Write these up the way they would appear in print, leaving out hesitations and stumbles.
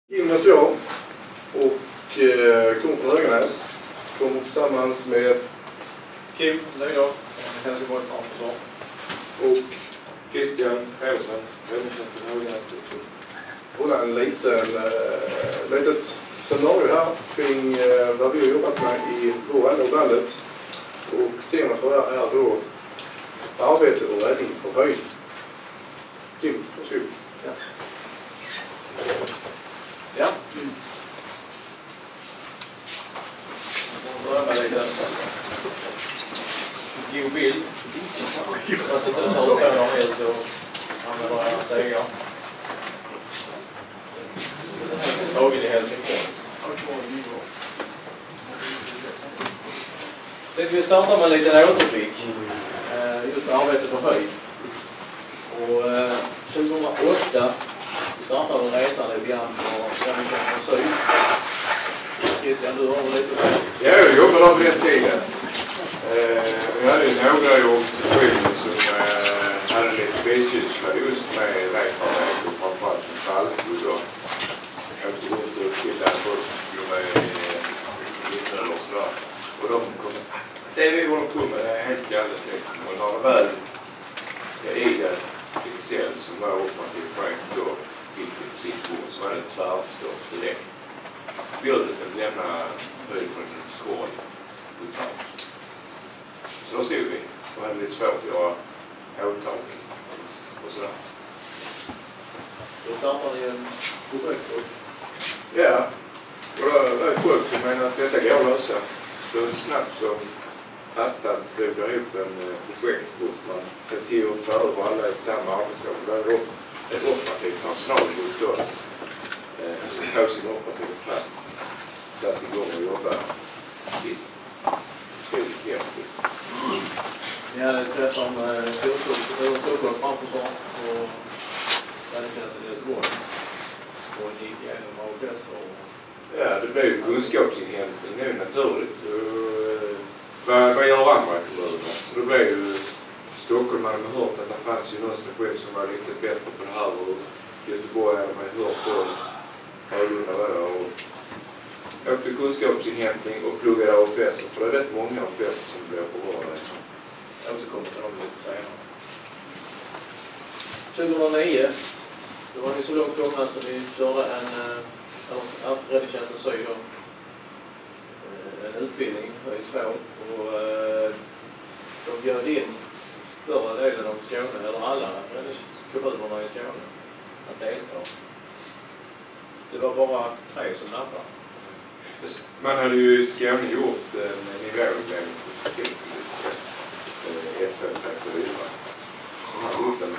Jim heter jag och kommer från Höganäs. Kommer tillsammans med Kim, det är jag. Helsingborg Framförsvar. Och Christian Pedersen, räddningstjänsten Höganäs. hålla en litet seminarium här kring vad vi har jobbat med i vår del av landet. Och temat för det här är då arbete och räddning på höjd. Kim, varsågod. Ja. Ja. Jag börjar med lite god bild. Jag sitter och såg så långt ut och använder era stegar. Tagen i Helsingborg. Vi startar med en liten återblick. Just arbete på höjd. Och 2008 startade vi resan i Björn och Räddningstjänsten Syd. Christian, du har väl lite på? Ja, jag jobbade på den tiden. Vi hade några i organisationen som hade lite bisyssla just med vägfarväg och framförallt med fallskydd. Jag åkte runt och utbildade folk med vittnen och sådär. Och de kom, det vi håller på med är helt galet liksom. Och när det väl i Excel som var operativ chef då gick det på sitt bord så var det tvärstopp direkt. Bjödet att lämna höjd från en skål totalt. Så då stod vi och hade lite svårt att göra åttagning och sådär. Då startade ni en projektgrupp. Ja, och då var det folk som menade att detta går att lösa. Så snabbt som attan stod jag ihop en projektgrupp. Man ser till att få över alla i samma arbetsgrupp. Det var ett operativt personalgrupp då. Som tog sin operativa plats. Satt igång och jobbade till otroligt jämnt. Ni hade träff om Stockholm Framförsvar och Räddningstjänsten i Göteborg. Och ni gick igenom AFS och... Ja, det blev ju kunskapsinhämtning nu naturligt. Vad gör andra kommuner? Så det blev ju Stockholm hade man hört att det fanns ju någon station som var lite bättre på det här och Göteborg hade man hört om Hölunda där och åkte kunskapsinhämtning och pluggade AFS för det är rätt många AFS som blir på vardag. Jag återkommer till dem lite senare. 2009 då var ni så långt gångna så ni körde en Räddningstjänsten Syd en utbildning höjd 2 och de bjöd in större delen av Skåne eller alla kommunerna i Skåne att delta. Det var bara 3 som nappade. Man hade ju i Skåne gjort en nivåindelning på F2-34. Så man hade gjort en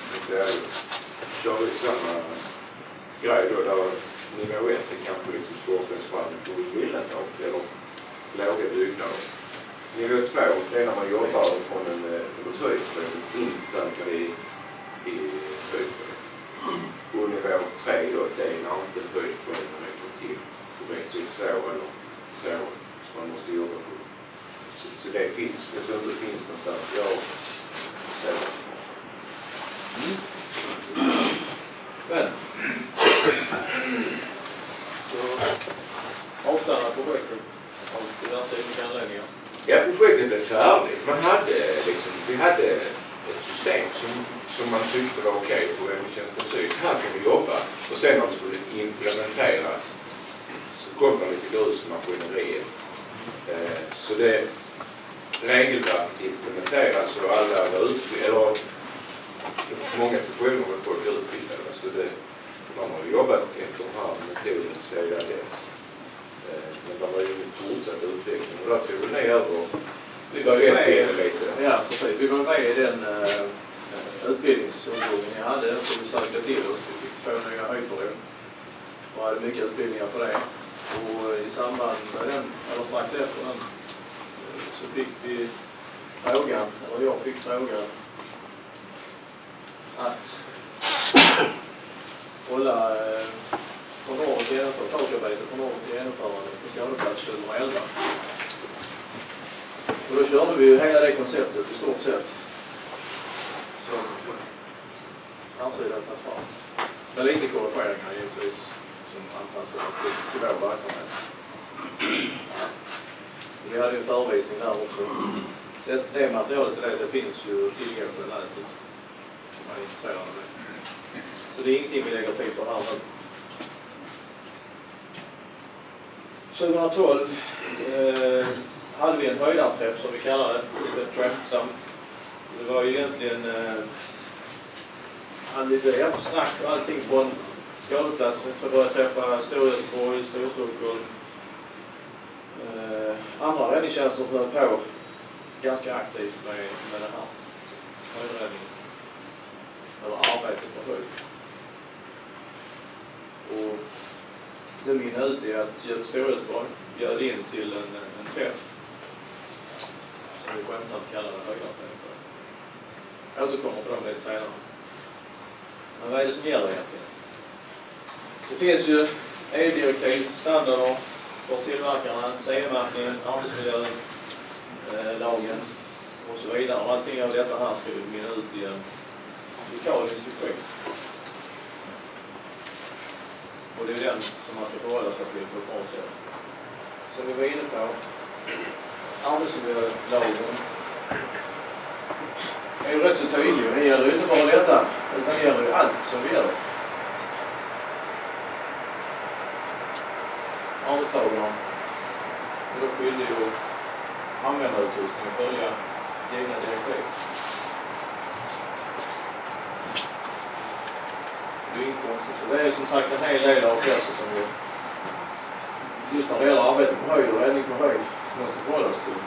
körde samma grej då där nivå 1 är kanske liksom skorstensbrand på villatak eller låga byggnader. Nivå 2 det är när man jobbar från en höjdfrån insankad i höjdfrån. Och nivå 3 då det är när inte höjdfrån räcker till. Det är så eller så som man måste jobba på. Så det finns, jag tror det finns någonstans. Ja, så. Men så avstannar projektet av diverse olika anledningar. Ja, projektet blev färdigt. Vi hade ett system som man tyckte var okej på Räddningstjänsten Syd. Här kan vi jobba. Och sen när det skulle implementeras så kom det lite grus i maskineriet. Så det regelverket implementeras och alla var utbildade. Många stationer var folk utbildade. Så man har jobbat efter den här metoden sedan dess. Men det var ju en fortsatt utveckling. Och där tog vi ner över. Vi var ju med lite. Ja, precis. Vi var med i den utbildningsomgången jag hade. Så vi sökte till oss. Vi fick 2 nya höjdfordon. Och hade mycket utbildningar på det. Och i samband med den, eller strax efter den, så fick vi frågan, eller jag fick frågan att hålla från året genomföra takarbete från året genomförande på Skåneplats 2011. Och då körde vi ju hela det konceptet i stort sett som ansidan tagit fram. Med lite korrigeringar givetvis som anpassade till vår verksamhet. Vi hade ju en förevisning där också. Det materialet det finns ju tillgång på nätet om man är intresserad av det. Så det är ingenting vi lägger tid på här nu. 2012 hade vi en höjdarträff som vi kallade det, lite skämtsamt. Det var ju egentligen lite eftersnack och allting från skådeplatsen. Så började träffa Storgöteborg, Storstockholm. Andra räddningstjänster som höll på ganska aktivt med den här höjdräddningen. Eller arbetet på höjd. Och det mynnade ut i att Storgöteborg bjöd in till en träff som vi skämtsamt kallade höjdarträff. Jag återkommer till dem lite senare. Men vad är det som gäller egentligen? Det finns ju EU-direktiv, standarder för tillverkarna, CE-märkningen, arbetsmiljön, lagen och så vidare. Och allting av detta här ska vi mynna ut i en lokal instruktion. Och det är den som man ska förhålla sig till på ett bra sätt. Så vi var inne på arbetsmiljölagen. Det är ju rätt så tydligt. Det gäller ju inte bara detta, utan det gäller ju allt som vi gör. Arbetstagarna är då skyldiga att använda utrustning och följa egna direktiv. Det är som sagt en hel del av det som vi just när det gäller arbete på höjd och räddning på höjd måste förhålla oss till.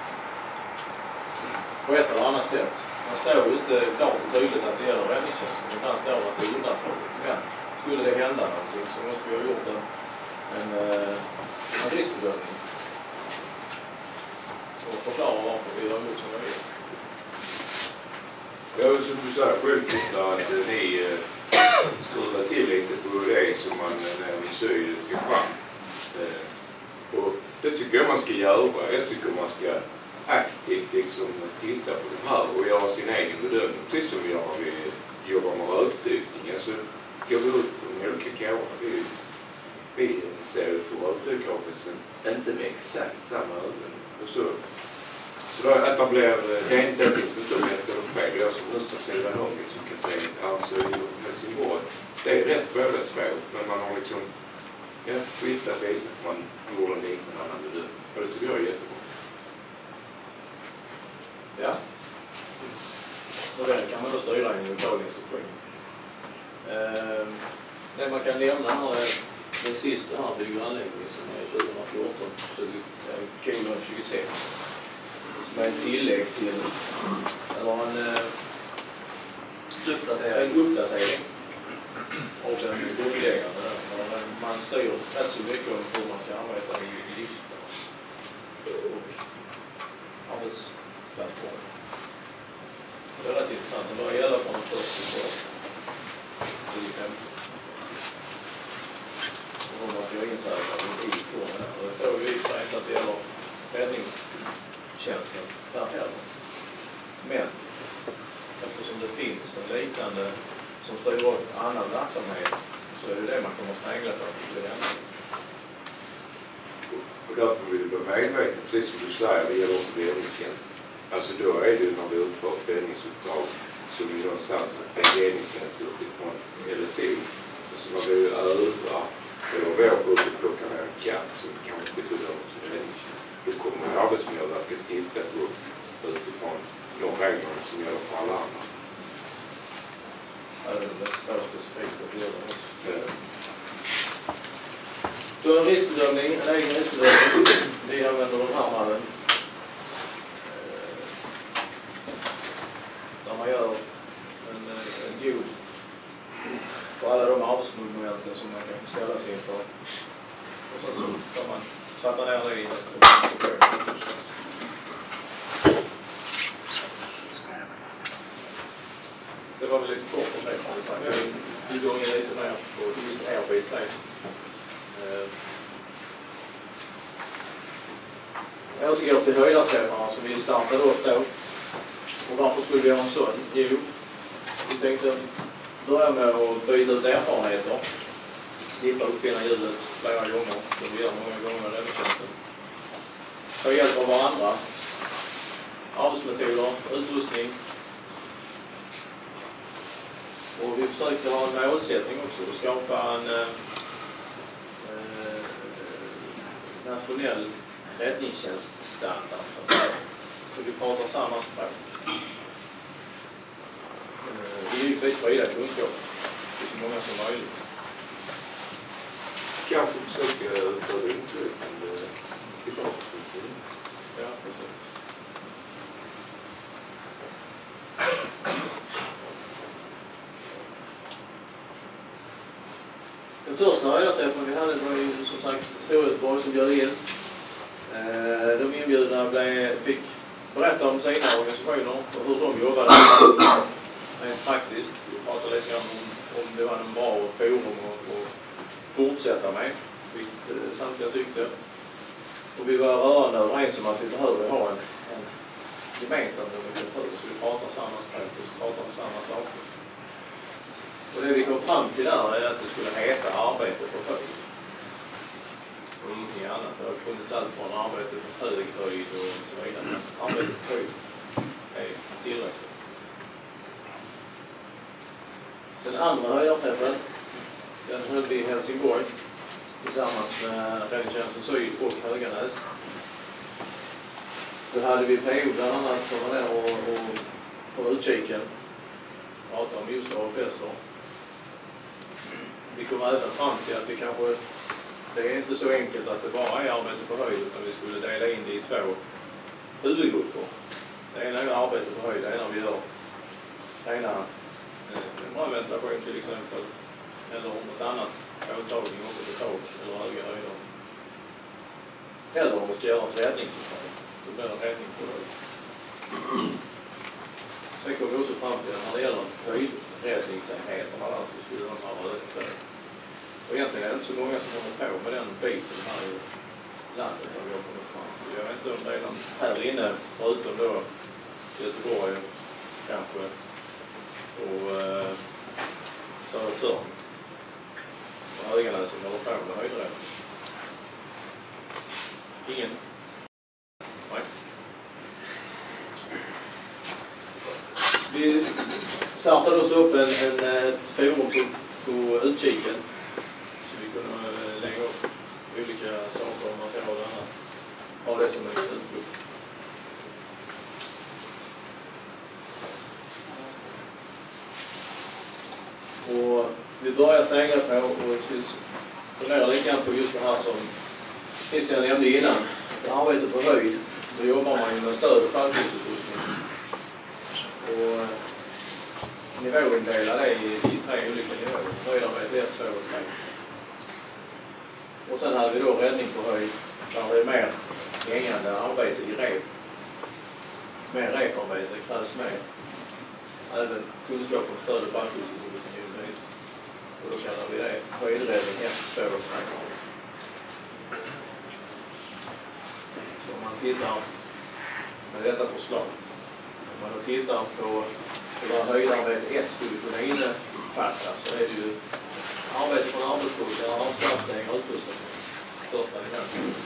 På ett eller annat sätt. Man står ju inte klart och tydligt att det gäller räddningstjänsten. Det kan stå att det är undantaget. Men skulle det hända någonting så måste vi ha gjort en riskbedömning. Och förklara varför vi har gjort som vi har gjort. Ja, som du sa själv att ni skruvar till lite på det som man när ni syr ska fram. Och det tycker jag man ska göra. Jag tycker man ska aktivt liksom titta på det här och göra sin egen bedömning. Precis som vi jobbar med rökdykning. Alltså, går vi ut på mjölkekårer, vi ser ut på rökdykarfisen, inte med exakt samma ögon. Och så då att man blir, det finns inte om ett eller fel. Jag som röstar sidan om som kan säga alltså i Helsingborg. Det är rätt båda två, men man har liksom skiftat bil man gjorde en liknande annan bedömning. Och det tycker jag är jättebra. Ja. Och den kan man då styra i en lokal instruktion. Det man kan nämna här är den sista här bygganläggningen som är 2014, kolon 26. Som är en tillägg till, eller en uppdatering av den grundläggande. Man styr rätt så mycket om hur man ska arbeta i liftar och arbetsplattform. Det är rätt intressant. Det börjar gälla från den första till 5. Och man ska insätta en i-form här. Och det står ju inte att det gäller räddningstjänsten där heller. Men eftersom det finns en liknande som styr upp annan verksamhet så är det det man kommer att snägla för att det händer. Och därför vill du vara medveten, precis som du säger, det gäller också räddningstjänst. Alltså då är det ju när vi utför ett räddningsuppdrag som vi någonstans en räddningstjänst utifrån LSO. Så när vi övar eller vår uppe plockar ner en katt som kan inte bedömas som räddningstjänst. Då kommer Arbetsmiljöverket titta på utifrån de reglerna som gäller för alla andra. Ja, det är väldigt svårt specifikt att göra också. Så en riskbedömning, en egen riskbedömning, vi använder de här mallen. Där man gör en god för alla de arbetsmomenten som man kan ställa sig inför. Och så kan man sätta ner det i det var väl lite kort om det. Vi går in lite mer på just arbete. Jag återgår till höjdarträffarna som vi startade upp då. Och varför skulle vi göra en sån? Jo, vi tänkte börja med att byta ut erfarenheter. slippa uppfinna hjulet flera gånger, som vi gör många gånger med räddningstjänsten. Ta hjälp av varandra, arbetsmetoder, utrustning. Och vi försökte ha en målsättning också, att skapa en nationell räddningstjänststandard. Så vi pratar samma språk. Vi är givetvis sprida kunskap till så många som möjligt. Kanske försöka ta det inflytande tillbaka. Ja, precis. Den första höjdarträffen vi hade var ju som sagt Storgöteborg som bjöd in. De inbjudna fick berätta om sina organisationer och hur de jobbade rent praktiskt. Vi pratade lite grann om det var en bra forum att fortsätta med, vilket samtliga tyckte. Och vi var rörande överens om att vi behöver ha en gemensam nomenklatur, så vi pratar samma språk och pratar om samma saker. Och det vi kom fram till där är att det skulle heta arbete på höjd. Och ingenting annat. Det har funnits allt från arbete på hög höjd och så vidare. Men arbete på höjd är tillräckligt. Den andra höjdarträffen, den höll vi i Helsingborg tillsammans med Räddningstjänsten Syd och Höganäs. Då hade vi PO bland annat som var där och på utkiken. Pratade om just AFS:er. Vi kom även fram till att vi kanske, det är inte så enkelt att det bara är arbete på höjd, utan vi skulle dela in det i två huvudgrupper. Det ena är arbete på höjd, det ena vi gör. Det ena en bra ventilation till exempel, eller något annat åtagning uppe på tak eller höga höjder. Eller om vi ska göra ett räddningsuppdrag, då blir det räddning på höjd. Sen kom vi också fram till att när det gäller höjdräddningsenheterna där så skulle de ha ökat. Och egentligen är det inte så många som kommer på med den biten här i landet när vi har kommit fram. Så jag vet inte om det är någon här inne, förutom då Göteborg kanske och Södertörn och Höganäs som håller på med höjdräddning. Ingen? Nej. Vi startade oss upp ett forum på utkiken så vi kunde lägga upp olika saker och material och annat av det som är utbukt. Och vi börjar snägga på och fundera lite grann på just det här som Christian nämnde innan. Arbete på höjd, då jobbar man ju med stöd och fallskyddsutrustning. Och nivåindelar det i 3 olika nivåer. Höjdarbete 1, 2 och 3. Och sen hade vi då räddning på höjd, där det är mer hängande arbete i rep. Mer reparbete krävs mer. Även kunskap om stöd och fallskyddsutrustning givetvis. Och då kallar vi det höjdräddning 1, 2 och 3. Så om man tittar med detta förslag. Om man då tittar på vad höjdarbete 1 skulle kunna innefatta så är det ju arbete från arbetsplats eller avslappning och utrustning. Största nivån.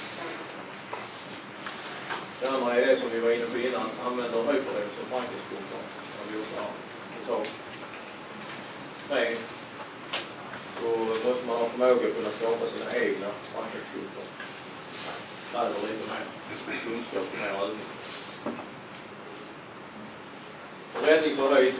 Det andra är det som vi var inne på innan, använder höjdfordon som förankringspunkter. Har vi gjort ett tag. 3. Då måste man ha förmåga att kunna skapa sina egna förankringspunkter. Kräver lite mer kunskap och mer övning. Räddning på höjd.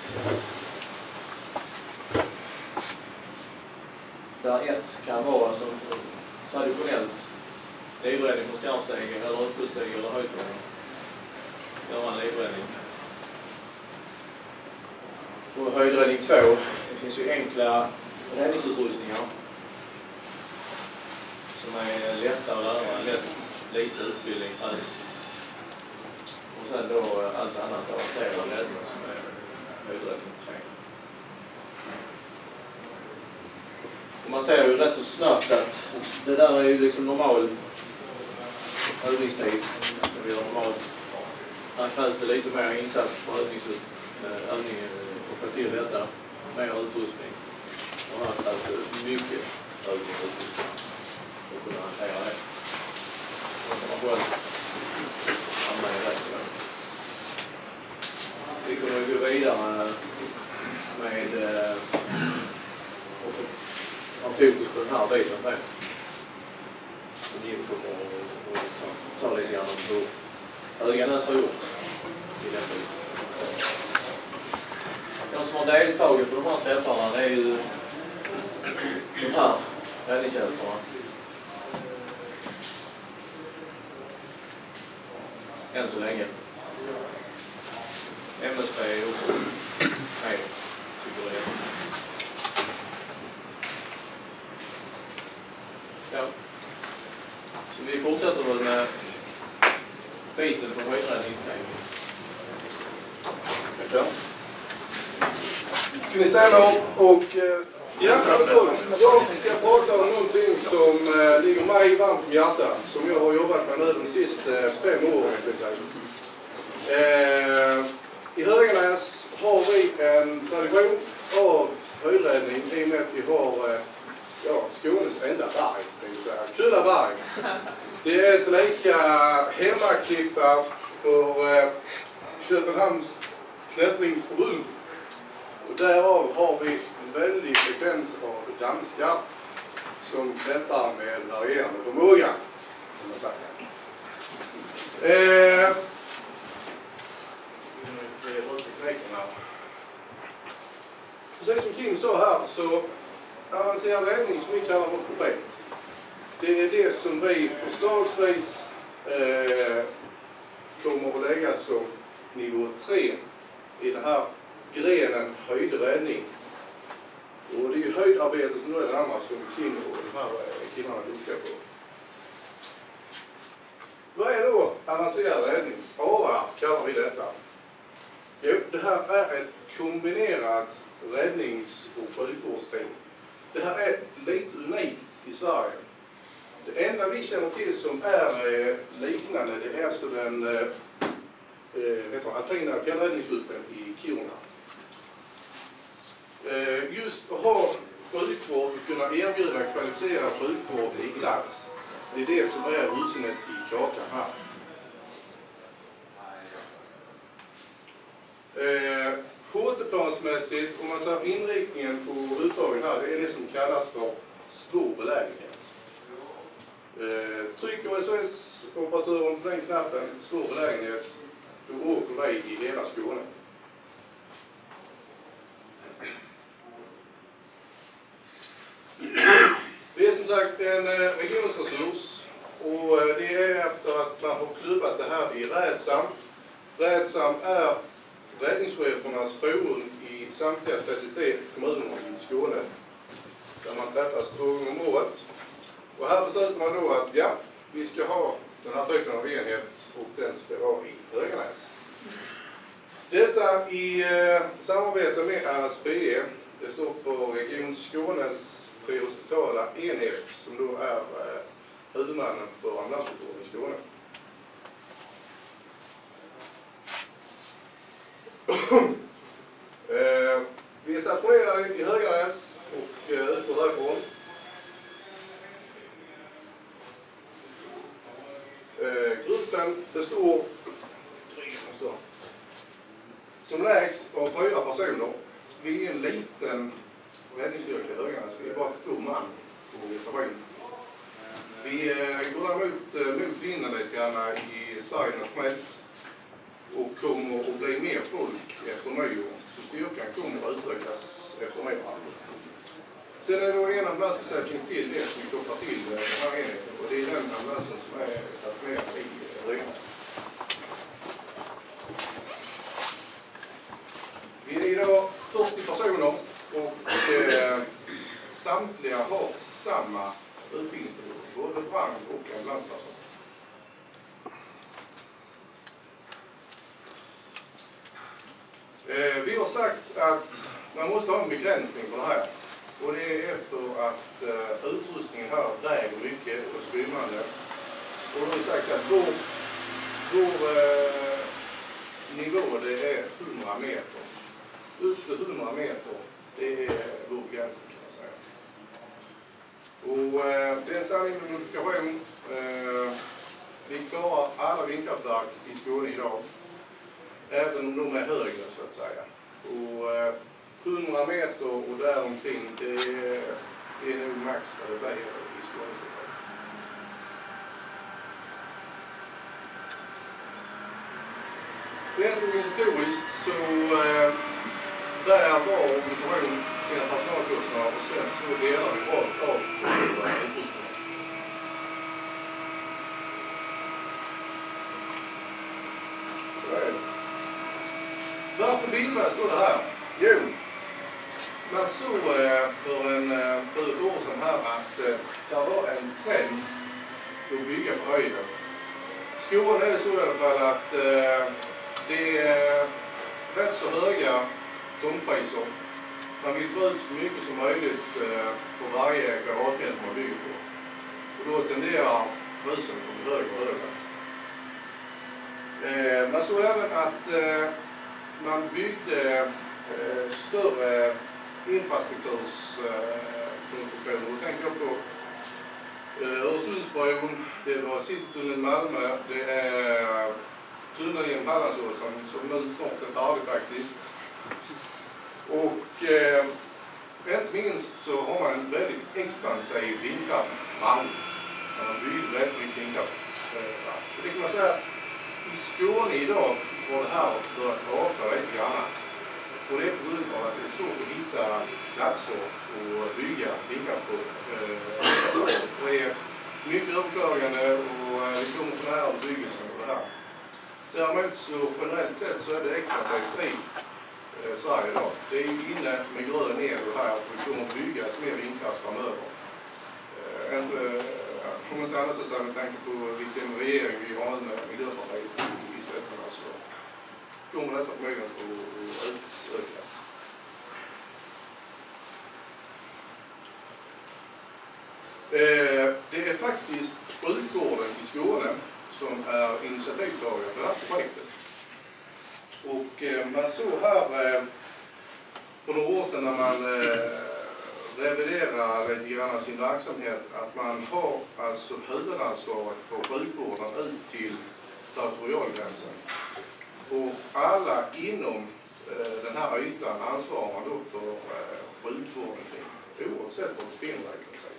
Där 1 kan vara som traditionellt livräddning på skarpsteg eller utskjutsteg eller höjdfordon. Göra en livräddning. På höjdräddning 2 det finns ju enkla räddningsutrustningar som är lätta att lära, lite utbildning krävs. Och sen då allt annat avancerad räddning som är höjdräddning 3. Och man ser ju rätt så snabbt att det där är ju liksom normal övningstid. Vi har normalt. Här krävs det lite mer insats på övning och få till detta. Mer utrustning. Och han krävs mycket ögonblick och kunna hantera det. Då kan man själv hamna i rätt igen. Vi kommer att gå vidare med och ha fokus på den här biten sen. Och ta lite grann om hur ögonen har gjort i den biten. De som har deltagit på de här träffarna, det är ju de här räddningstjänsterna. Än så länge. MSB är också nej, tycker jag. Ja. Så vi fortsätter väl med biten på höjdräddningstänk. Ja. Ska ni ställa upp och jag ska prata om någonting som ligger mig varmt om hjärtat, som jag har jobbat med nu de sista 5 åren. I Höganäs har vi en tradition av höjdräddning i och med att vi har Skånes enda berg, Kullaberg. Det är ett lika hemmaklippa för Köpenhamns klättringsförbund. Och därav har vi en väldig frekvens av danskar som klättrar med varierande förmåga. Precis som Kim sa här så avancerad räddning som vi kallar vårt projekt. Det är det som vi förslagsvis kommer att lägga som nivå 3 i den här grenen höjdräddning. Och det är ju höjdarbete som då är det andra som Kim och de här killarna lyssnar på. Vad är då avancerad räddning? ARA kallar vi detta. Jo, det här är ett kombinerat räddnings- och sjukvårdsteam. Det här är lite unikt i Sverige. Det enda vi känner till som är liknande, det är alltså den alpina fjällräddningsgruppen i Kiruna. Just att ha sjukvård och kunna erbjuda kvalificerad sjukvård i plats, det är det som är rusinet i kakan här. Hårteplansmässigt, om man ser inriktningen på uttagen här, det är det som kallas för svår belägenhet. Trycker SOS-operatören på den knappen, svår belägenhet, då åker vi i hela Skåne. Det är som sagt en regionsresurs och det är efter att man har klubbat det här i Rädsam. Rädsam är räddningschefernas forum i samtliga 33 kommuner i Skåne. Där man träffas 2 gånger om året. Och här beslutar man då att ja, vi ska ha den här typen av enhet och den ska vara i Höganäs. Detta i samarbete med RSPE, det står för Region Skånes prehospitala enhet som då är huvudmannen för ambulanssjukvården i Skåne. Vi är stationerade i Höganäs och utgår därifrån. Gruppen består som lägst av 4 personer. Vi är en liten räddningsstyrka i Höganäs. Vi är bara 2 man på stationen. Vi går däremot mot vinden lite grann i Sverige nationellt och kommer att bli mer folk efter nyår. Så styrkan kommer att utökas efter nyår. Sen är det då en ambulansbesättning till det som vi kopplar till den här enheten. Och det är den ambulansen som är stationerad i Höganäs. Vi är idag 40 personer och samtliga har samma utbildningsnivå, både brand och ambulanspersonal. Vi har sagt att man måste ha en begränsning på det här. Och det är för att utrustningen här väger mycket och skrymmande. Och då har vi sagt att vår nivå det är 100 meter. Upp till 100 meter, det är vår begränsning kan man säga. det är en sanning med modifikation. Vi klarar alla vindkraftverk i Skåne idag. Även om de är högre så att säga. Och 100 meter och däromkring, det är nog max vad det blir i Skåne. Rent organisatoriskt så där var organisation sina personalkostnader och sen så delar vi rakt av på utrustningen. Så är det. Varför bildades då det här? Jo, man såg för ett år sedan här att det var en trend att bygga på höjden. Skåne är det så i alla fall att det är rätt så höga tomtpriser. Man vill få ut så mycket som möjligt för varje kvadratmeter man bygger på. Och då tenderar husen att bli högre och högre. Man såg även att man byggde större infrastrukturskonstruktioner. Då tänker jag på Öresundsbron, det var Citytunneln i Malmö, det är tunneln genom Hallandsåsen som nu snart är färdig faktiskt. Och inte minst så har man en väldigt expansiv vindkraftsbransch. Man bygger väldigt mycket vindkraft. Det kan man säga att i Skåne idag har det här börjat avta lite grann. Och det är på grund av att det är svårt att hitta platser och bygga vindkraft på. Det är mycket överklagande och det kommer från här bebyggelsen och det här. Däremot så generellt sett så är det expansivt i Sverige idag. Det är ju inne med grön el och här och det kommer att byggas mer vindkraft framöver. Om inte annat så med tanke på vilken regering vi har med Miljöpartiet i spetsen så kommer detta förmodligen att utökas. Det är faktiskt sjukvården i Skåne som är initiativtagare för det här projektet. Och man såg här för några år sedan när man reviderar lite grann sin verksamhet att man har alltså huvudansvaret för sjukvården ut till territorialgränsen. Och alla inom den här ytan ansvarar man då för sjukvården oavsett var det befinner sig.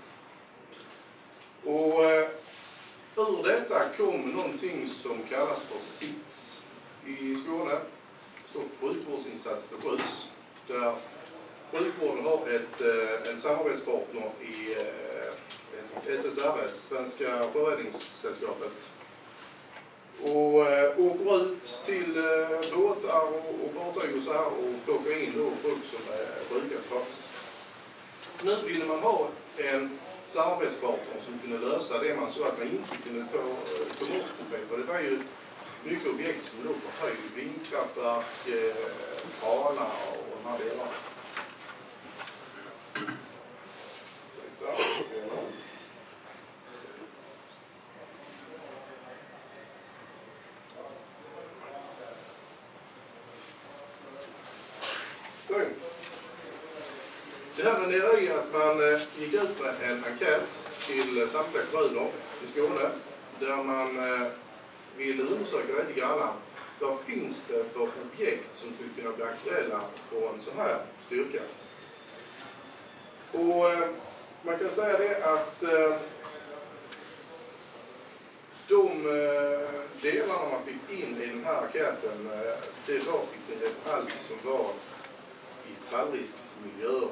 Och ur detta kom någonting som kallas för SITS i Skåne. Så sjukvårdsinsats till sjöss. Där sjukvården har en samarbetspartner i SSRS, Svenska Sjöräddningssällskapet. Och åker ut till båtar och fartyg och så här och plockar in då folk som är sjuka till havs. Nu ville man ha en samarbetspartner som kunde lösa det man så att man inte kunde komma upp på. Det var ju mycket objekt som låg på höjd, vindkraftverk, kranar och de här delarna. Så. Det här renderade i att man gick ut med en enkät till samtliga kommuner i Skåne där man ville undersöka lite grann vad finns det för objekt som skulle kunna bli aktuella på en sån här styrka. Och man kan säga det att de delarna man fick in i den här enkäten det var i princip allt som var i fallrisksmiljöer.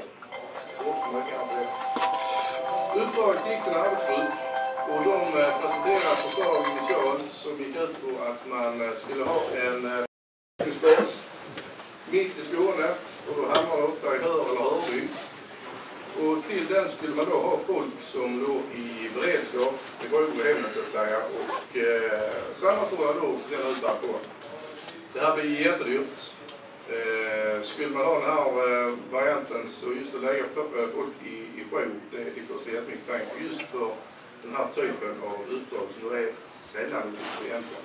Uppdraget gick till en arbetsgrupp och de presenterade förslag initialt som gick ut på att man skulle ha en bas mitt i Skåne och då hamnar det ofta i Hör eller Hörby. Och till den skulle man då ha folk som låg i beredskap, det var ju hemmet så att säga, och sammanstrålar då officiella ut därpå. Det här blir jättedyrt. Skulle man ha den här varianten så just att lägga folk i sjö, det kostar jättemycket pengar just för den här typen av uppdrag som då är sällan egentligen.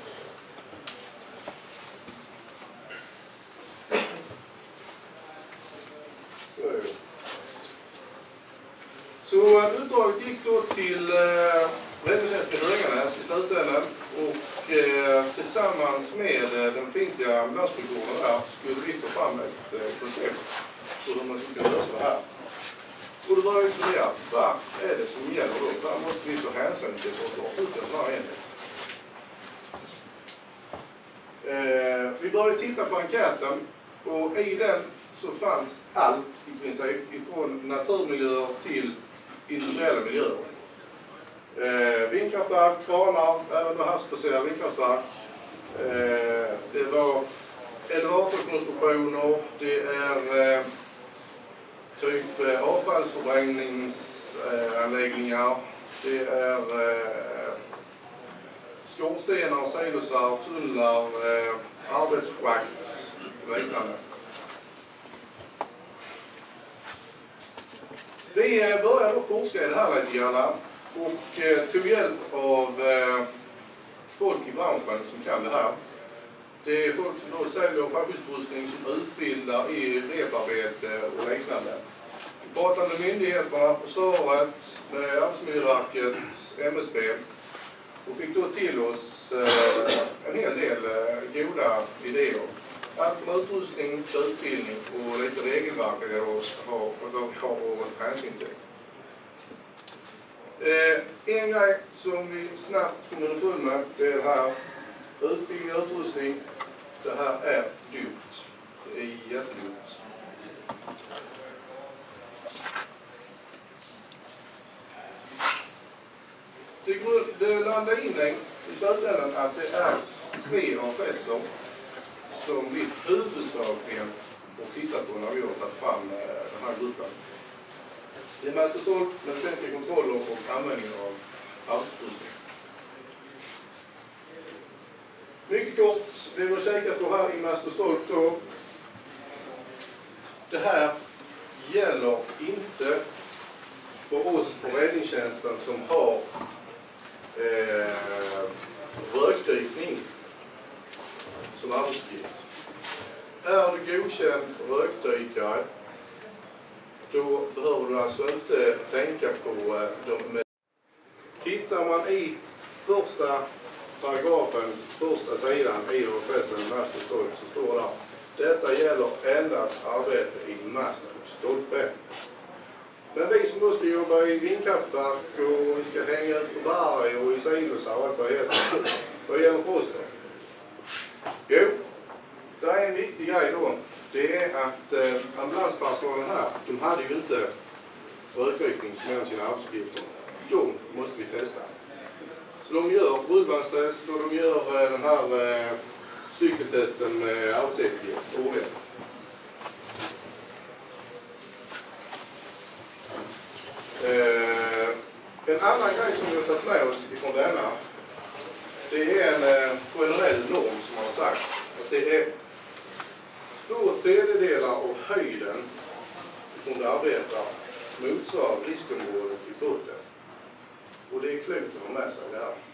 Så uppdraget gick då till Räddningstjänsten i Höganäs i slutändan och tillsammans med den befintliga ambulansfunktionen där skulle vi ta fram ett koncept på hur man ska kunna lösa det här. Och då började vi fundera, vad är det som gäller då? Vad måste vi ta hänsyn till för att slå ut den här enheten? Vi började titta på enkäten och i den så fanns allt i princip ifrån naturmiljöer till industriella miljöer. Vindkraftverk, kranar, även havsbaserade vindkraftverk. Det var elevatorkonstruktioner, det är typ avfallsförbränningsanläggningar, det är skorstenar, silosar, tunnlar, arbetsschakt och liknande. Vi började då forska i det här lite grann och tog hjälp av folk i branschen som kan det här. Det är folk som då säljer fackutrustning, som utbildar i reparbete och liknande. Vi pratade med myndigheterna, försvaret, med Arbetsmiljöverket, MSB och fick då till oss en hel del goda idéer. Allt från utrustning till utbildning och lite regelverk vi har att hänsyn till. En grej som vi snabbt kommer underfund med, det är det här. Utbildning och utrustning. Det här är dyrt. Det är jättedyrt. Det landar in i slutändan att det är 3 AFS:er som vi huvudsakligen har tittat på när vi har tagit fram den här gruppen. Det är Master Stolt med väsentliga kontroller och användning av arbetsutrustning. Mycket kort, det vi har kikat på här i Master Stolt då. Det här gäller inte för oss på räddningstjänsten som har rökdykning som arbetsuppgift. Är du godkänd rökdykare, då behöver du alltså inte tänka på de. Tittar man i första paragrafen, första sidan i AFS:en Master Stolt, så står det: detta gäller endast arbete i mast och stolpe. Men vi som då ska jobba i vindkraftverk och vi ska hänga ut för berg och i silosar och allt vad det heter, vad gäller för oss då? Jo, det är en viktig grej då. Det är att ambulanspersonalen här, de hade ju inte rökdykning som en av sina arbetsuppgifter. De måste vi testa. Så de gör rullbandstest och de gör den här cykeltesten med arbetssäkerhet årligen. En annan grej som vi har tagit med oss ifrån denna, det är en generell norm som man har sagt. Att det är 2/3 av höjden från det arbetar motsvarar riskområdet i foten. Och det är klokt att ha med sig det här.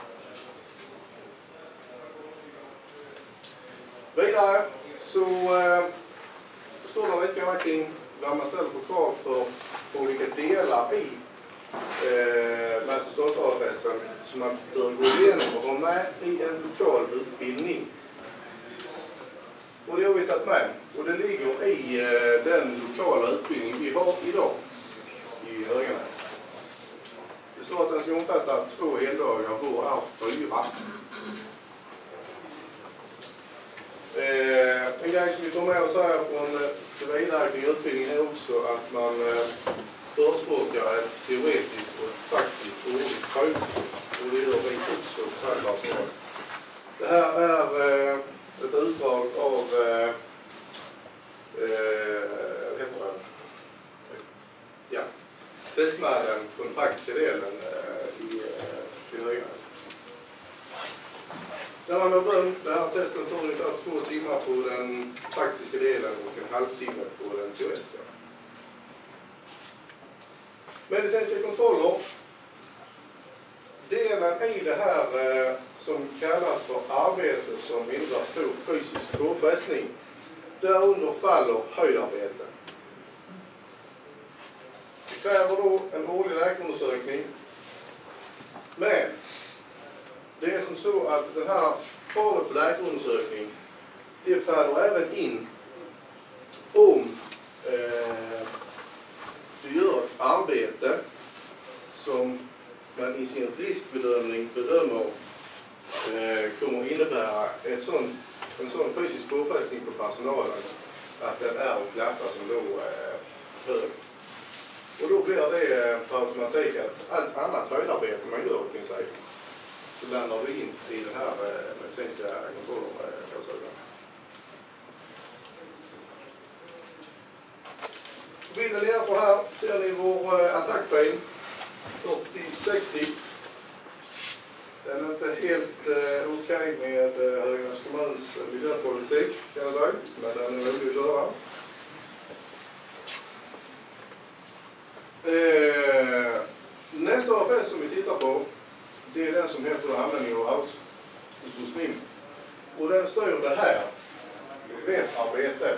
Vidare så står det lite grann kring vad man ställer på krav för olika delar i Master Stolt AFS:en som man bör gå igenom och ha med i en lokal utbildning. Och det har vi tagit med. Och det ligger i den lokala utbildning vi har idag i Höganäs. Det står att den ska omfatta 2 heldagar, vår är 4. En grej som vi tar med oss här från det vidare kring utbildningen är också att man förespråkar ett teoretiskt och faktiskt årligt prov. Och det gör vi också själva. Det här är ett utdrag av testmannen på den praktiska delen i Höganäs. Där man har bedömt det här testen tar ungefär 2 timmar på den praktiska delen och en halvtimme på den teoretiska. Medicinska kontroller. Delen i det här som kallas för arbete som innebär stor fysisk påfrestning. Därunder faller höjdarbete. Det kräver då en årlig läkarundersökning. Men det är som så att den här kravet på läkarundersökning, det faller även in om du gör ett arbete som man i sin riskbedömning bedömer kommer innebära en sån fysisk påfrestning på personalen att den är att klassa som då hög. Och då blir det per automatik att allt annat höjdarbete man gör kring sig så landar du in i den här medicinska kontrollklausulen. Bilden nedanför här ser ni vår attackbil 4060. Den är inte helt okej med Höganäs kommuns miljöpolitik, kan jag säga, men den är rolig att köra. Nästa affär som vi tittar på, det är den som heter användning av utrustning. Och den styr det här, reparbete.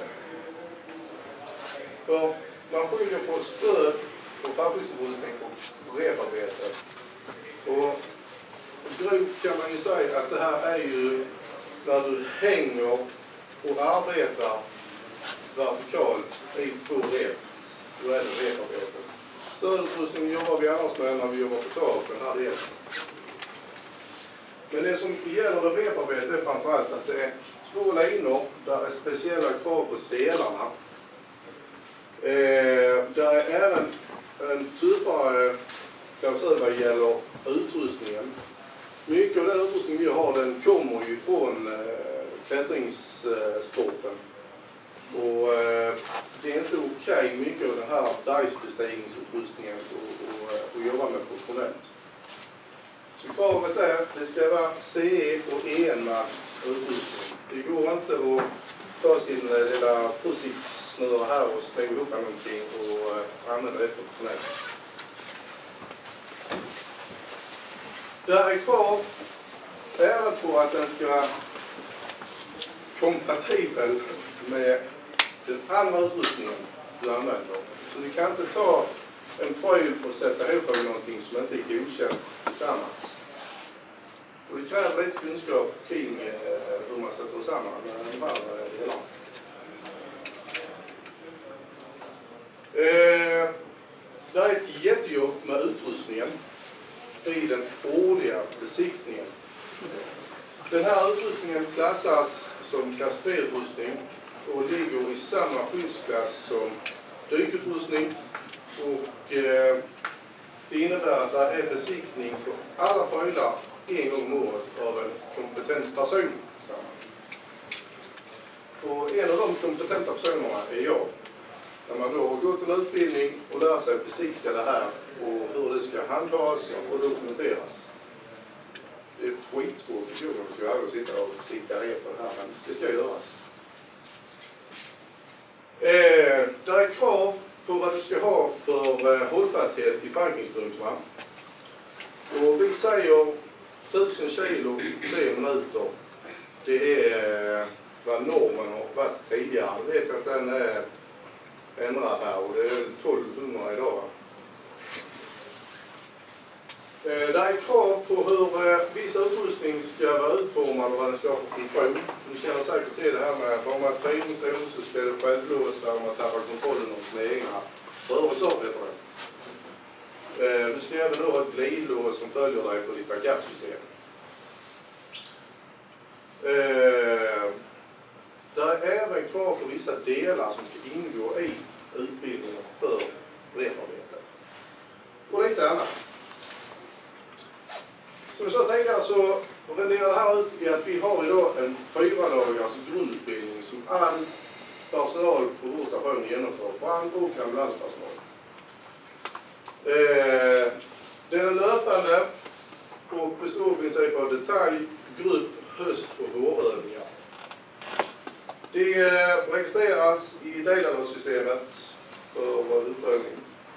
För man skiljer på stöd och fabriksutrustning och reparbete. Och grovt kan man ju säga att det här är ju när du hänger och arbetar vertikalt i 2 rep. Då är det reparbete. Stödutrustning jobbar vi annars med när vi jobbar på tak den här delen. Men det som gäller med reparbete är framförallt att det är 2 linor där är speciella krav på selarna. Där är även en tuffare klausul vad gäller utrustningen. Mycket av den utrustning vi har, den kommer ju från klättringssporten. Och det är inte okej mycket av den här dice-bestigningsutrustningen att jobba med professionellt. Så kravet är att det ska vara CE och EN-märkt utrustning. Det går inte att ta sin lilla pussy-snöre här och stänga ihop någonting och använda det professionellt. Det är krav även på att den ska vara kompatibel med den andra utrustningen du använder. Så du kan inte ta en pryl och sätta ihop med någonting som inte är godkänt tillsammans. Och det kräver lite kunskap kring hur man sätter samman de här delarna. Det är ett jättejobb med utrustningen i den årliga besiktningen. Den här utrustningen klassas som klass B-utrustning och ligger i samma skyddsklass som dykutrustning, och det innebär att det är besiktning för alla prylar en gång om året av en kompetent person. Och en av de kompetenta personerna är jag. När man då har gått en utbildning och lär sig att besikta det här och hur det ska handhas och dokumenteras. Det är skitråkigt jobb att jag aldrig sitta och besikta rep på det här, men det ska göras. Det är krav på vad du ska ha för hållfasthet i förankringspunkterna. Och vi säger 1000 kilo 3 minuter. Det är vad normen har varit tidigare. Jag vet att den är ändrad här och det är 1200 idag. Det är krav på hur viss utrustning ska vara utformad och vad den ska ha för funktion. Ni känner säkert till det här med att om man träningslås så ska det självlåsa och man tappar kontrollen om sina egna rörelser, heter det. Du ska även då ha ett glidlås som följer dig på ditt backup-system. Det är även krav på vissa delar som ska ingå i utbildningen för reparbete. Och lite annat. Som jag sa tidigare så renderar det här ut i att vi har idag en 4-dagars grundutbildning som all personal på vår station genomför, brand- och ambulanspersonal. Den är löpande och består i princip av detalj, grupp, höst- och vårövningar. Det registreras i Datasystemet för utprövning.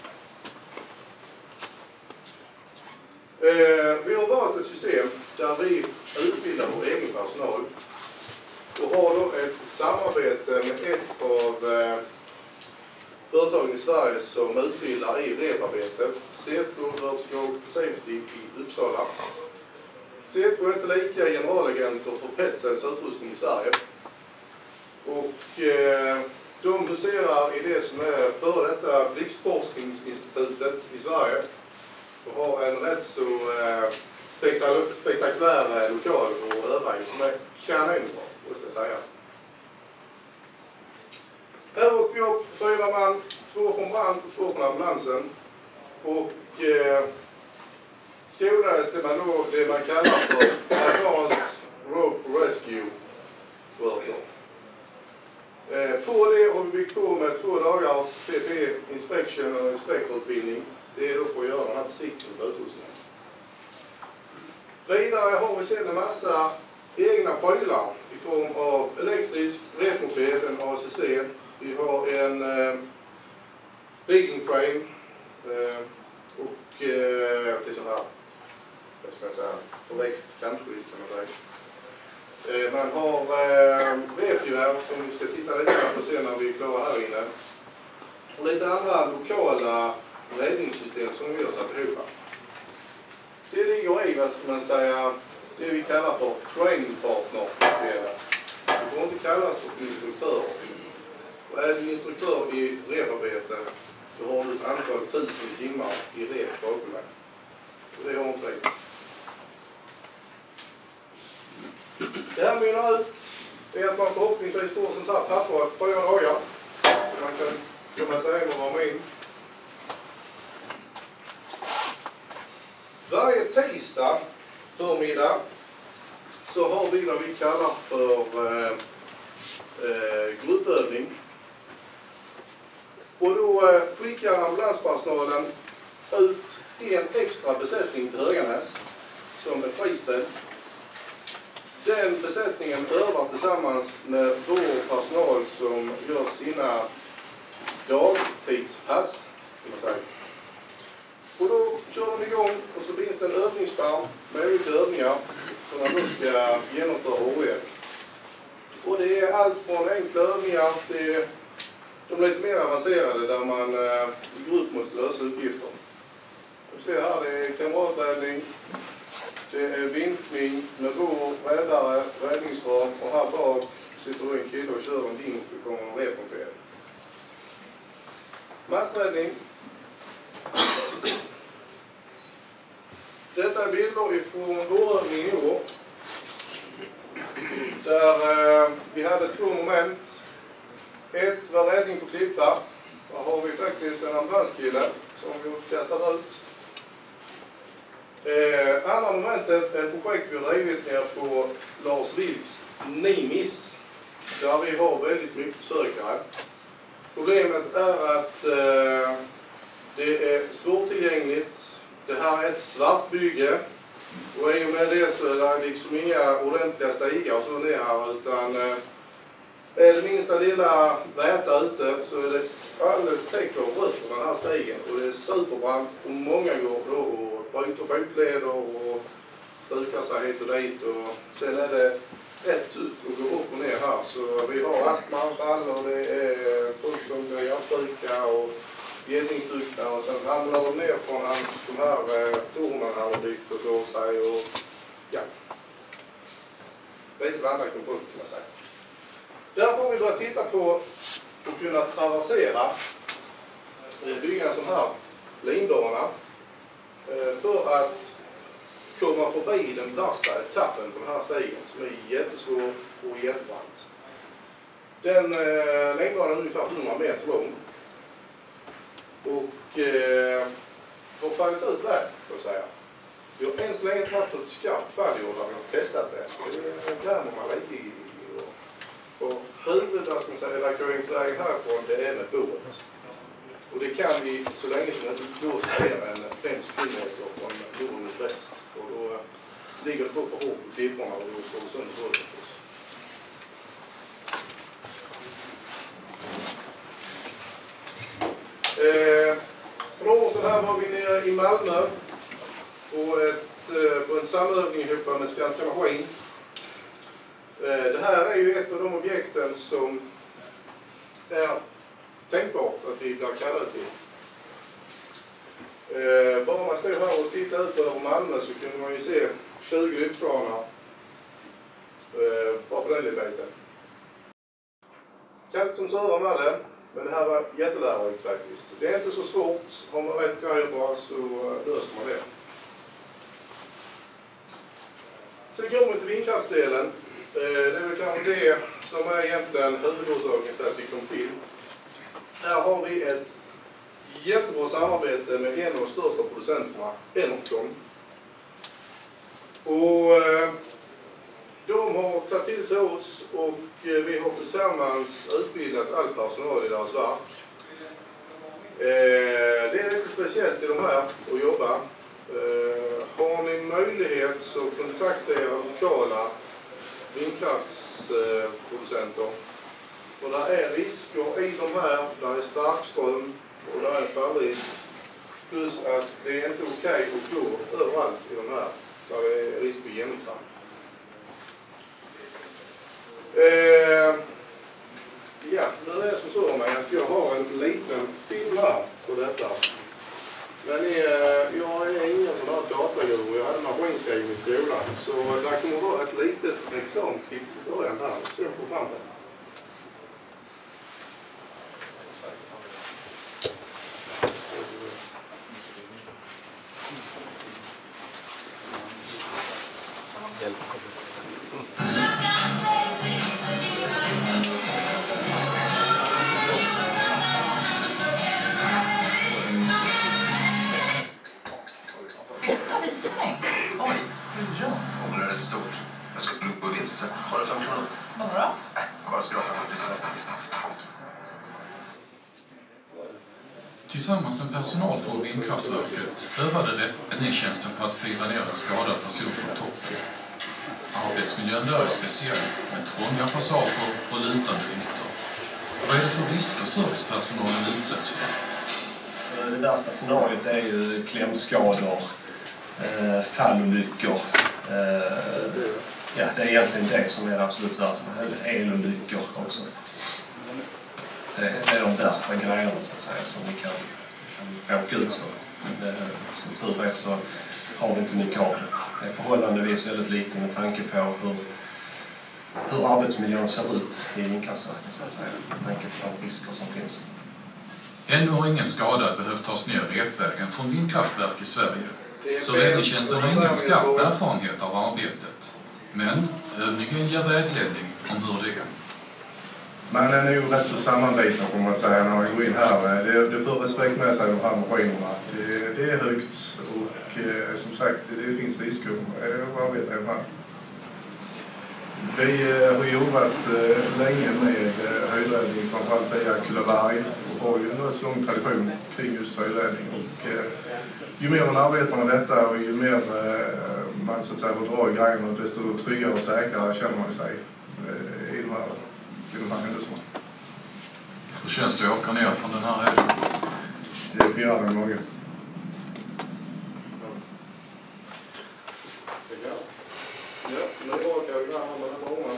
Vi har valt ett system där vi utbildar vår egen personal och har då ett samarbete med ett av företagen i Sverige som utbildar i reparbete. C2 Vertical Safety i Uppsala. C2 är inte lika generalagenter för Petcells utrustning i Sverige. Och de huserar i det som är före detta Blixtforskningsinstitutet i Sverige. Och har en rätt så spektakulär lokal och öva i som är kanonbra, måste jag säga. Här åkte vi upp 4 man, 2 från brand och 2 från ambulansen. Och skolades det man kallar för Advanced Rope Rescue Worker. På det har vi byggt på med 2 dagars PP Inspection och Inspektorutbildning. Det är då för att göra den här besiktningen på utrustningen. Vidare har vi sedan en massa egna prylar i form av elektrisk repmoped, en ACC. Vi har en rigging frame och det är sån här, vad ska jag säga, förväxt kantskydd kan man säga. Man har repgevär som vi ska titta lite på sen när vi är klara här inne. Och lite andra lokala räddningssystem som vi har satt ihop. Det ligger i, vad ska man säga, det vi kallar för training partner. Det får inte kallas för instruktör. Och är du instruktör i reparbete så har du ett antal 1000 timmar i rep bakom dig. Och det har inte vi. Det här mynnar ut är att man förhoppningsvis får sånt här papper att 4 dagar. Så man kan komma sig hem och vara med in. Varje tisdag förmiddag så har vi vad vi kallar för gruppövning. Och då skickar ambulanspersonalen ut en extra besättning till Höganäs som är friställd. Den besättningen övar tillsammans med vår personal som gör sina dagtidspass. Och då kör de igång och så finns det en övningsbarn med olika övningar som man då ska genomföra OE. Och det är allt från enkla övningar till de lite mer avancerade där man i grupp måste lösa uppgifter. Vi ser här, det är kamraträddning, det är vinkning med vår räddare, räddningsram och här bak sitter en kille och kör en vink från en repmoped. Masträddning. Detta är bilder ifrån vårövningen i år. Där vi hade 2 moment. Ett var räddning på klippa. Där har vi faktiskt en ambulanskille som vi kastar ut. Andra momentet är ett projekt vi har drivit ner på Lars Vilks Nimis. Där vi har väldigt mycket sökare. Problemet är att det är svårtillgängligt. Det här är ett svart bygge. Och i och med det så är det liksom inga ordentliga stigar och så ner här, utan är det minsta lilla väta ute så är det alldeles täckt av rött på den här stigen. Och det är superbrant och många går då och bryter fotleder och stukar sig hit och dit. Och sen är det rätt tufft att gå upp och ner här. Så vi har astmaanfall och det är folk som blir hjärtsjuka och ledningsdukta och sen ramlar de ner från de här tornen han har byggt och slår sig och ja. Lite vandra kan man säga. Därför har vi börjat titta på att kunna traversera, bygga en sån här linbana för att komma förbi den värsta etappen på den här stigen som är jättesvår och jättebrant. Den linbanan är ungefär 100 meter lång. Och har fallit ut där, får jag säga. Vi har än så länge inte haft ett skarpt fall i år när vi har testat det. Det är man lite i. Och huvudevakueringsvägen härifrån, det är med båt. Och det kan vi så länge som det inte blåser mer än 5 kilometer från jordens väst. Och då ligger det på för hårt på klipporna och då står sönder båten för oss. För några år sedan här var vi nere i Malmö på en samövning ihop med Skanska Maskin. Det här är ju ett av de objekten som är tänkbart att vi blir kallade till. Bara man står här och tittar ut över Malmö så kunde man ju se 20 lyftkranar bara på den lilla biten. Kallt som Sören hade, men det här var jättelärorikt faktiskt. Det är inte så svårt, har man rätt grejer bara så löser man det. Sen kommer vi till vindkraftsdelen. Det är väl kanske det som är egentligen huvudorsaken till att vi kom till. Här har vi ett jättebra samarbete med en av de största producenterna, Enercon. Och de har tagit till sig oss och vi har tillsammans utbildat all personal i deras verk. Det är lite speciellt i de här att jobba. Har ni möjlighet så kontakta era lokala vindkraftsproducenter. Och där är risker i de här, där är starkström och där är fallrisk. Plus att det är inte okej att gå överallt i de här, där det är risk för genomtramp. Ja, nu är det som så med att jag har en liten film här på detta. Men jag är ingen sån här dataguru, jag hade maskinskrivning i skolan. Så där kommer vara ett litet reklamklipp i början här, så jag får fram det. Har du 5 kronor? Vad då? Nej, bara skrapa. Tillsammans med personal från vindkraftverket övade räddningstjänsten på att fira ner en skadad person från toppen. Arbetsmiljön där är speciell med trånga passager och lutande ytor. Vad är det för risker servicepersonalen utsätts för? Det värsta scenariot är ju klämskador, fallolyckor. Ja, det är egentligen det som är det absolut värsta. Elolyckor också. Det är de värsta grejerna så att säga som vi kan råka ut för. Men som tur är så har vi inte mycket av det. Det är förhållandevis väldigt lite med tanke på hur arbetsmiljön ser ut i vindkraftverken så att säga. Med tanke på de risker som finns. Ännu har ingen skada behövt tas ner repvägen från vindkraftverk i Sverige. Så räddningstjänsten har ingen skarp erfarenhet av arbetet. Men övningen ger vägledning om hur det är. Man är nog rätt så sammanbiten får man säga när man går in här. Det får respekt med sig de här maskinerna. Det är högt och som sagt det finns risker att arbeta i de här. Vi har jobbat länge med höjdräddning framförallt via Kullaberg och har ju en rätt lång tradition kring just höjdräddning. Och ju mer man arbetar med detta och ju mer man så att säga får dra i grejerna desto tryggare och säkrare känner man sig i de här händelserna. Hur känns det att åka ner från den här höjden? Det pirrar i magen. Ja, nu rakar vi där med den gången.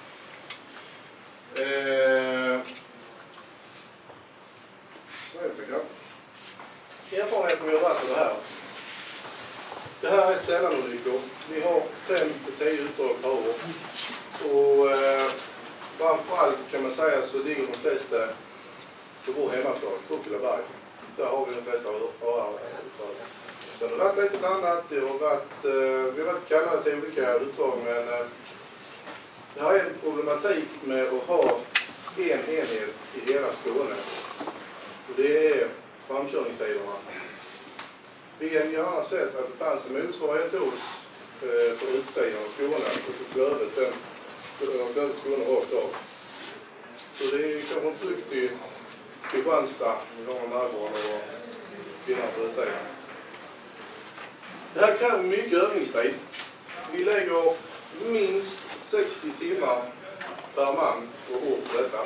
Erfarenheten vi har varit av det här. Det här är sällanolyckor. Vi har 5-10 utdrag per år. Och framförallt kan man säga så ligger de flesta på vår hemmastad, på Kullaberg. Där har vi de flesta utdrag. Det har varit lite blandat, vi har varit kallade till olika utdrag, men det här är en problematik med att ha en enhet i hela Skåne. Och det är framkörningstiderna. Vi hade gärna sett att det fanns en motsvarighet hos på utsidan av Skåne och så flödet Skåne rakt av. Så det är kanske en tryck till Kristianstad, vi har en närvaro och kvinnan på utsidan. Det här kräver mycket övningstid. Vi lägger minst 60 timmar per man och år på detta.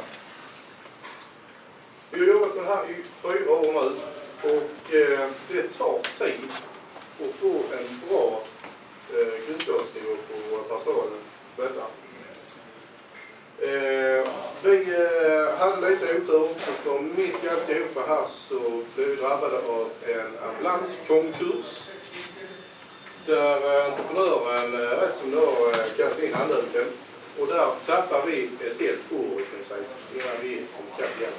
Vi har jobbat med det här i 4 år nu och det tar tid att få en bra kunskapsnivå på personalen på detta. Vi hade lite otur, för mitt i alltihopa här så blev vi drabbade av en ambulanskonkurs. Där entreprenören rätt som då kastade in handduken. Och där tappar vi ett helt år kan jag säga, innan vi kom ikapp igen.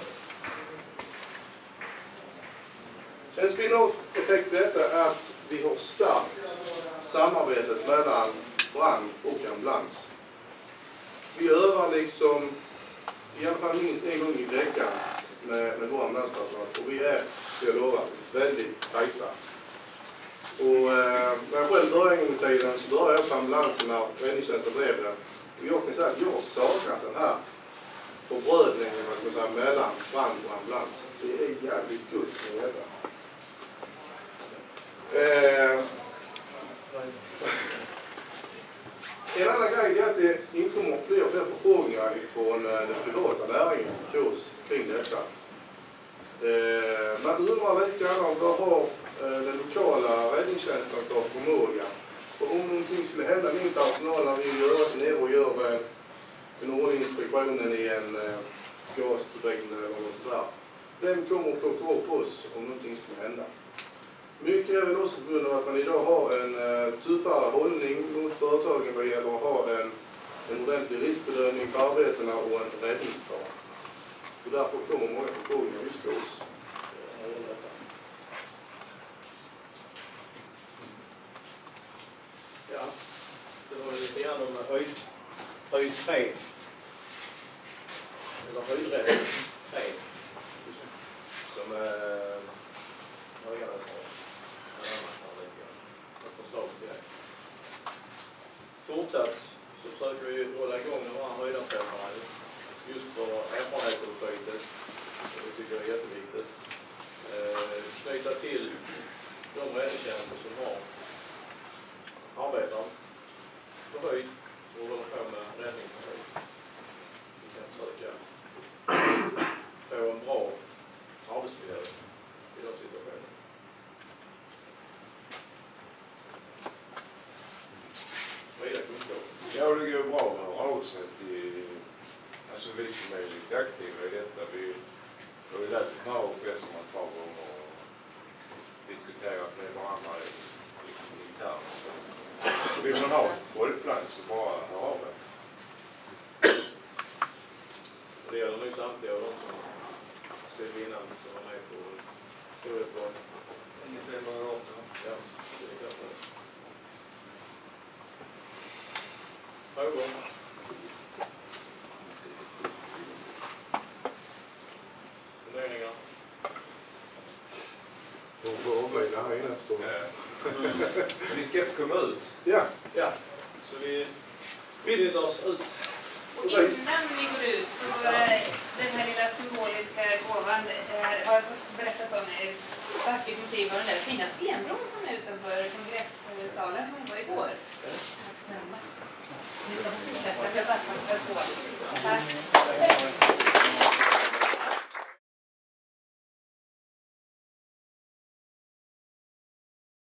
En spin-off-effekt på detta är att vi har starkt samarbetet mellan brand och ambulans. Vi övar liksom i alla fall minst en gång i veckan med vår ambulanspersonal och vi är, jag lovar, väldigt tajta. Och när jag själv började en gång i tiden så började jag på ambulansen när räddningstjänsten blev det. Och jag kan säga att jag har saknat den här förbrödningen mellan brand och ambulans. Det är jävligt gott med detta. En annan grej är att det inkommer fler och fler förfrågningar från den privata näringen kring detta. Man undrar lite grann om vad har den lokala räddningstjänsten för förmåga. Och om någonting skulle hända med personal när vi gör den årliga inspektionen i en gasturbin eller något där. Vem kommer att plocka upp oss om någonting skulle hända? Mycket är väl också på grund av att man idag har en tuffare hållning mot företagen vad gäller att ha en ordentlig riskbedömning på arbetena och en räddningsplan. Och därför kommer många förfrågningar just till oss. Ja, det var lite grann om höjdträd. Eller höjdrädd träd. Som högarna sa. Ett förslag till det. Fortsatt så försöker vi hålla igång de här höjdarträffarna just för erfarenhetsutbytet. Det tycker jag är jätteviktigt. Knyta till de räddningstjänster som har arbetar på höjd och håller på med räddning på höjd. Vi kan försöka få en bra arbetsmiljö i de situationerna. Ja, det går bra med att ha sig till, alltså vi som är lite aktiva i detta. Vi har ju läst ett par professor ett par gånger och diskuterat med varandra internt. Så vill man ha ett bollplan så bara hör av det. Det gäller nog samtliga av de som stod innan som var med på storhetsboll. Ungefär några år sedan. Ja, det är klart det. Frågor? Funderingar? De får omväga här inne. Ni ska få komma ut. Ja. Ja, så vi vill oss ut. Och innan vi går ut så den här lilla symboliska gåvan har jag fått berätta för mig ett vackert motiv av den där fina stenbron som är utanför kongresssalen som var igår. Tack snälla. Vi ska fortsätta, jag bara passar på. Tack.